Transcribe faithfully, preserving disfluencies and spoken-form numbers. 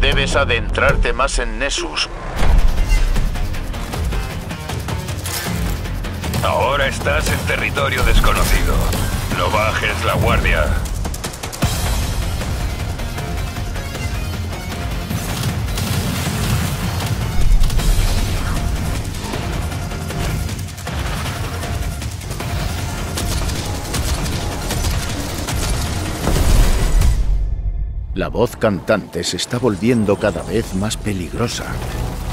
Debes adentrarte más en Nessus. Ahora estás en territorio desconocido. No bajes la guardia. La voz cantante se está volviendo cada vez más peligrosa.